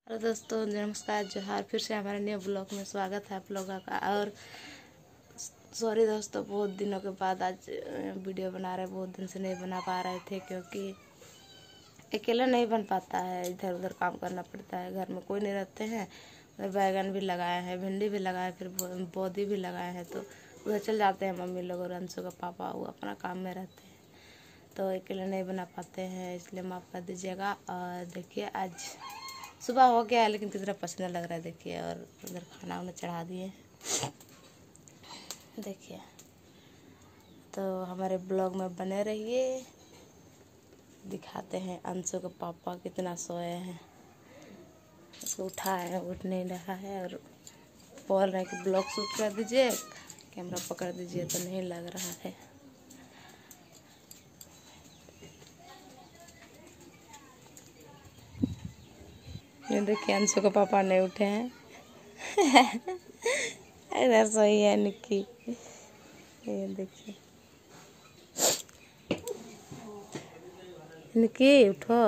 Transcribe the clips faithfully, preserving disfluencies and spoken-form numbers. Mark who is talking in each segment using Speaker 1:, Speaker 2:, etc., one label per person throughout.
Speaker 1: Hello दोस्तों, नमस्कार, जोहार। फिर से हमारे नए ब्लॉग में स्वागत है आप लोगों का। और सॉरी दोस्तों, बहुत दिनों के बाद आज वीडियो बना रहे। बहुत दिन से नहीं बना पा रहे थे क्योंकि अकेला नहीं बन पाता है, इधर उधर काम करना पड़ता है। घर में कोई नहीं रहते हैं। उधर बैगन भी लगाए हैं, भिंडी भी लगाए, फिर बोदी भी लगाए हैं, तो उधर चल जाते हैं मम्मी लोग और अंशु का पापा, वो अपना काम में रहते हैं, तो अकेले नहीं बना पाते हैं, इसलिए माफ़ कर दीजिएगा। और देखिए आज सुबह हो गया है लेकिन कितना पसीना लग रहा है देखिए। और उधर खाना वाना चढ़ा दिए देखिए। तो हमारे ब्लॉग में बने रहिए, दिखाते हैं अंशु के पापा कितना सोए हैं। उसको उठाए हैं, उठ नहीं रहा है और बोल रहे हैं कि ब्लॉग शूट कर दीजिए, कैमरा पकड़ दीजिए, तो नहीं लग रहा है। ये देखिए अंशु के पापा नहीं उठे हैं। इधर सोई है निक्की, ये देखिए। निक्की उठो,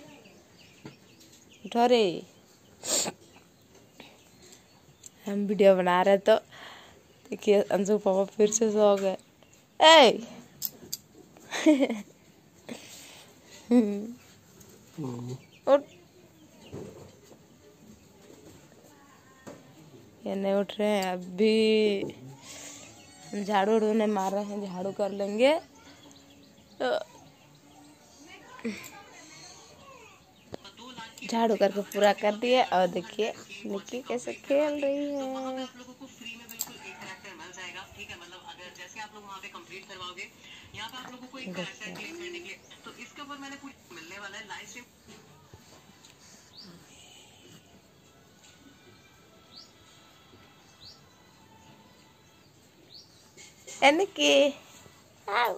Speaker 1: उठो रे। हम वीडियो बना रहे तो देखिए अंशु के पापा फिर से सो गए। ए उठ, ये नहीं उठ रहे हैं। अभी झाड़ू उड़ू नहीं मार रहे हैं, झाड़ू कर लेंगे तो झाड़ू करके पूरा कर दिए। और देखिए निक्की कैसे खेल रही है। ए निक्की, आओ।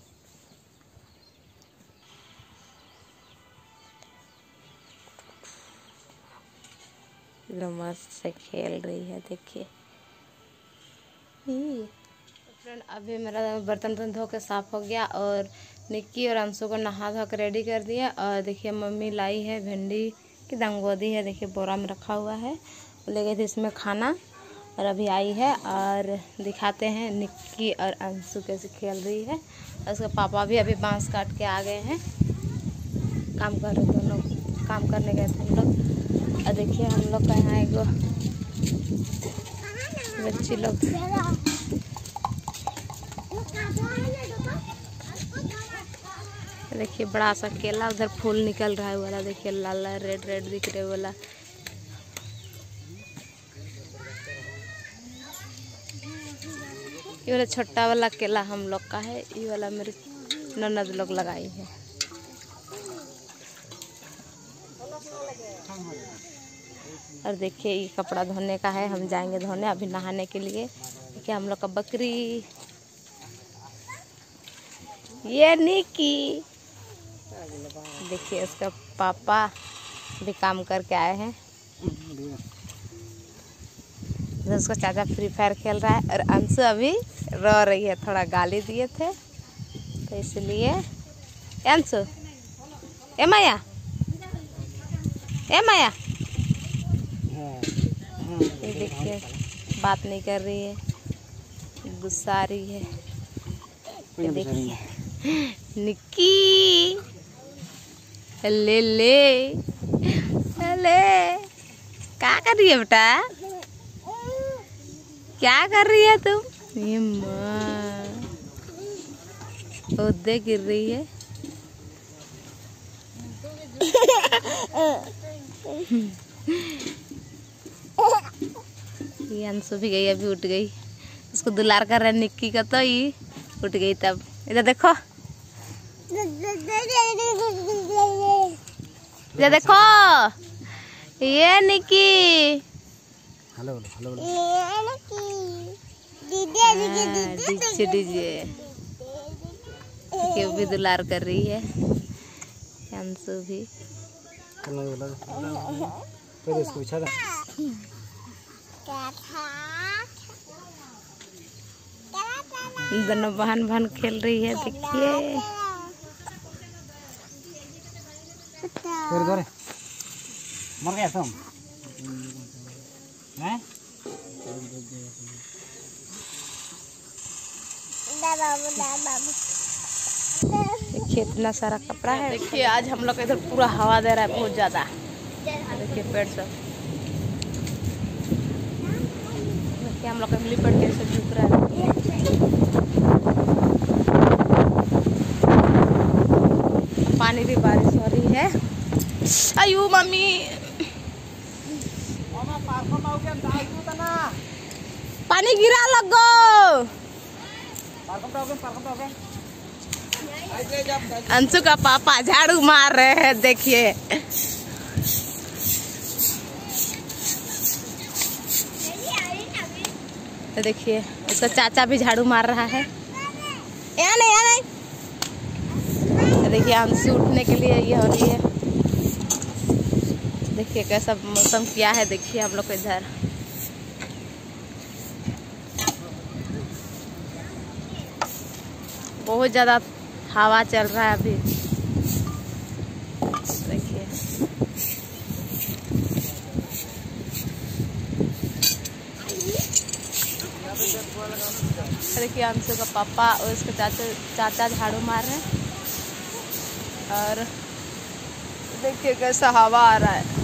Speaker 1: मस्त से खेल रही है देखिए। फ्रेंड अभी मेरा बर्तन वर्तन धो के साफ हो गया और निक्की और अंशु को नहा धो के रेडी कर दिया। और देखिए मम्मी लाई है भिंडी की दंगोदी है, देखिए बोरा में रखा हुआ है, वो ले गई थी इसमें खाना और अभी आई है। और दिखाते हैं निक्की और अंशु कैसे खेल रही है। और उसके पापा भी अभी बांस काट के आ गए हैं, काम कर रहे, दोनों काम करने गए थे हम लोग। और देखिए हम लोग का यहाँ एक बच्ची लोग, देखिए बड़ा सा केला, उधर फूल निकल रहा है वाला, देखिए लाल लाल रेड रेड दिख रहे वाला। ये वाला छोटा वाला केला हम लोग का है, ये वाला मेरे ननद लोग लगाई है। और देखिए ये कपड़ा धोने का है, हम जाएंगे धोने अभी नहाने के लिए। देखिए हम लोग का बकरी, ये निक्की, देखिए उसका पापा भी काम करके आए हैं। उसको चाचा फ्री फायर खेल रहा है और अंशु अभी रो रही है, थोड़ा गाली दिए थे तो इसलिए। अंशु, ए माया, ए माया, ये देखिए बात नहीं कर रही है, गुस्सा आ रही है। ये देखिए निक्की, ले ले ले, क्या कर रही है बेटा, क्या कर रही है तुम? ये माँ ओदे गिर रही है। ये अंशु भी गई, अभी उठ गई, उसको दुलार कर रहा है निक्की का, तो ये उठ गई। तब इधर देखो, इधर देखो, ये Nikki, hello hello, DJ DJ भी दुलार कर रही है अंशु भी। दोनों बहन बहन खेल रही है देखिए।
Speaker 2: मर गया तुम हैं?
Speaker 1: देखिए इतना सारा कपड़ा है। देखिए आज हम लोग इधर पूरा हवा दे रहा है बहुत ज्यादा। देखिए पेड़ सब, देखिए हम लोग इमली पेड़ कैसे झुक रहा है। पानी भी बारिश हो रही है। अयो मम्मी पानी गिरा लगो। अंशु का पापा झाड़ू मार रहे हैं। देखिए तो देखिए उसका चाचा भी झाड़ू मार रहा है। यहाँ नहीं यहाँ नहीं। तो देखिए अंशु उठने के लिए ये हो रही है। देखिए कैसा मौसम क्या है। देखिए हम लोग इधर बहुत ज्यादा हवा चल रहा है अभी। देखिए देखिए अंशु का पापा और उसके चाचा चाचा झाड़ू मार रहे हैं। और देखिए कैसा हवा आ रहा है।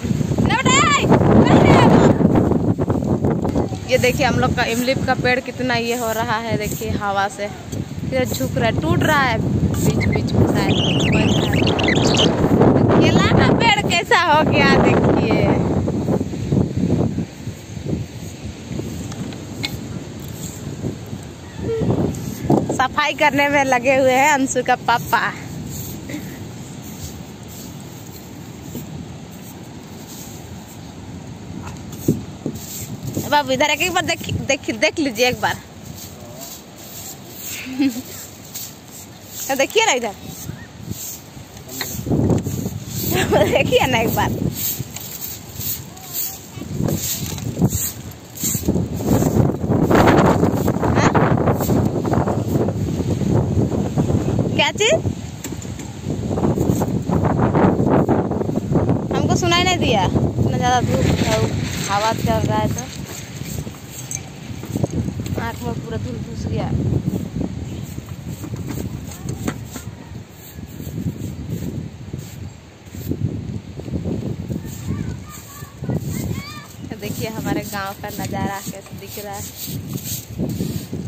Speaker 1: ये देखिए हम लोग का इमली का पेड़ कितना ये हो रहा है। देखिए हवा से फिर झुक रहा है, टूट रहा है बीच बीच में शायद। केला का पेड़ कैसा हो गया देखिए। सफाई करने में लगे हुए हैं अंशु का पापा। बाबू इधर एक बार देख देख देख लीजिए एक बार। देखिए ना इधर देखिए ना एक बार। हाँ? क्या चीज हमको सुनाई नहीं दिया। इतना ज्यादा धूप हवा चल रहा है तो आँख में पूरा धूल घुस गया। देखिए हमारे गांव का नज़ारा कैसे दिख रहा है।